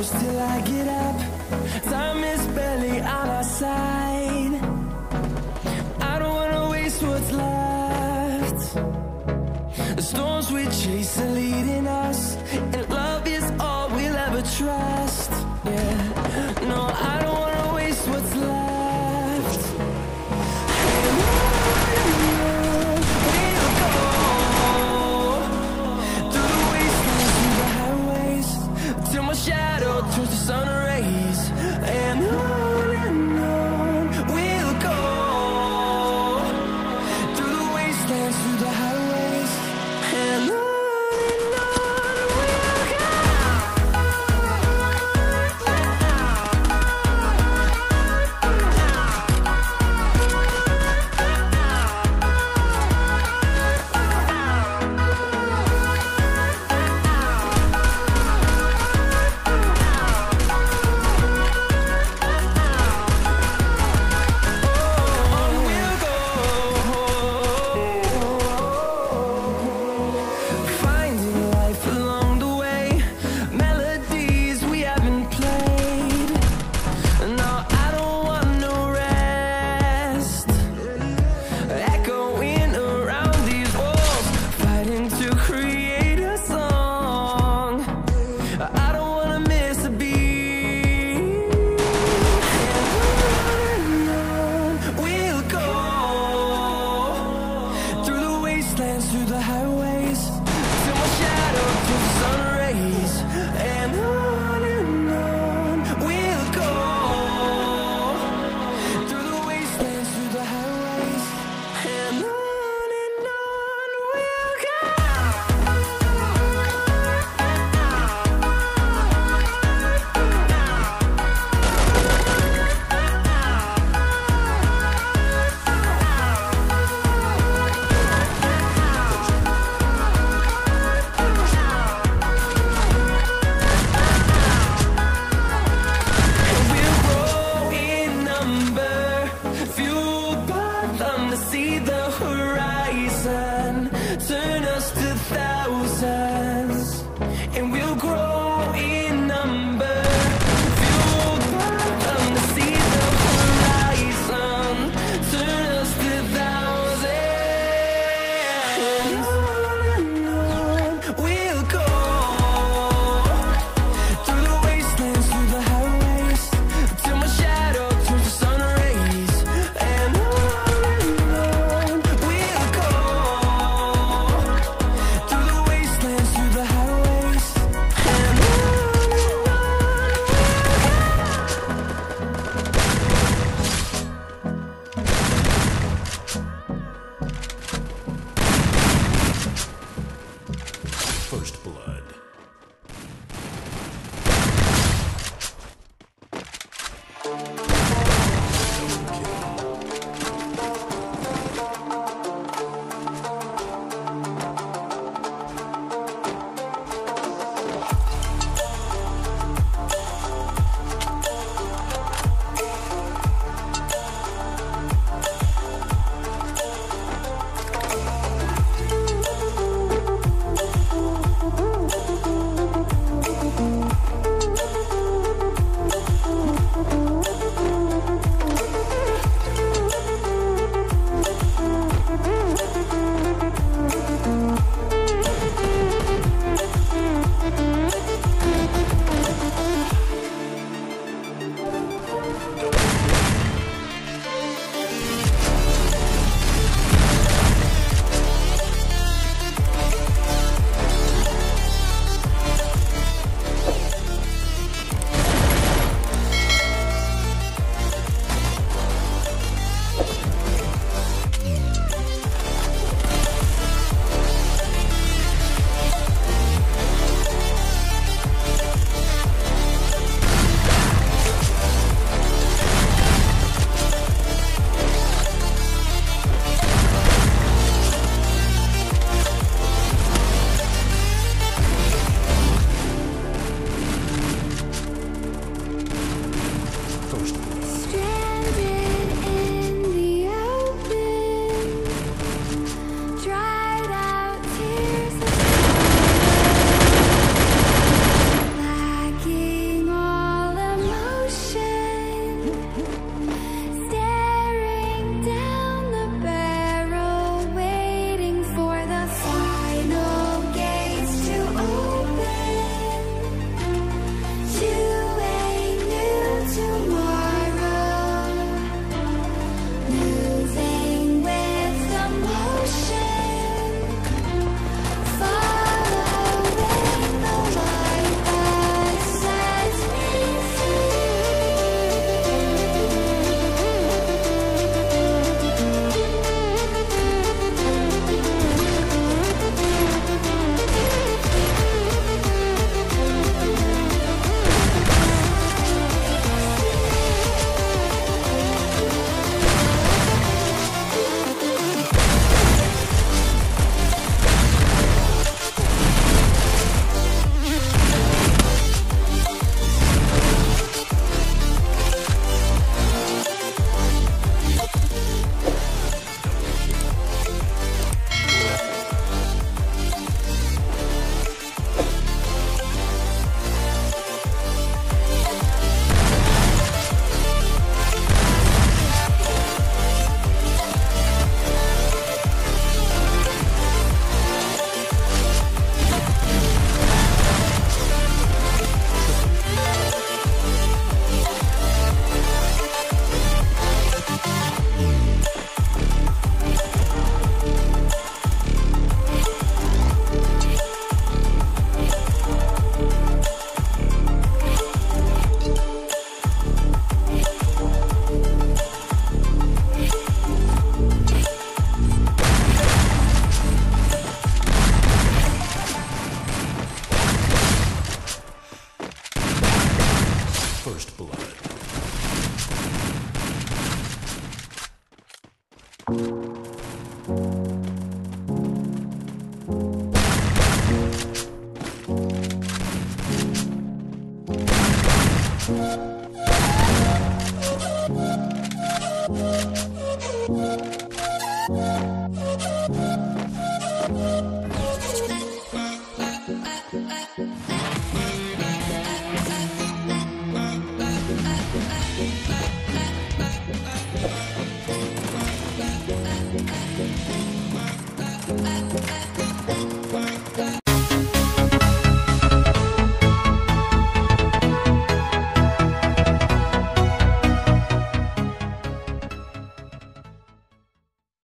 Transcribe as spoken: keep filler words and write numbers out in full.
hours till I get up. Time is barely on our side. I don't wanna waste what's left. The storms we chase are leading us, and love is all we'll ever trust. Yeah, no, I don't wanna waste what's left. And on we'll go, through the wastelands, through the highways, till my shadow turns to sun rays. And on and on we'll go, through the wastelands, through the highways, and on. Through the highways, till my shadow turns to sun rays. And on and on we'll go, through the wastelands, through the highways, and on and on we'll go. Turn us to thousands, and we'll grow in number, fueled by them to see the horizon. Turn us to thousands, and on and on we'll go, through the wastelands, through the highways, till my shadow turns to sun rays. And on and on we'll go, We'll be right back.